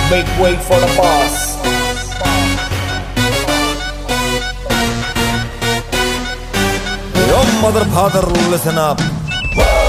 Make way for the boss. Yo mother, father, listen up.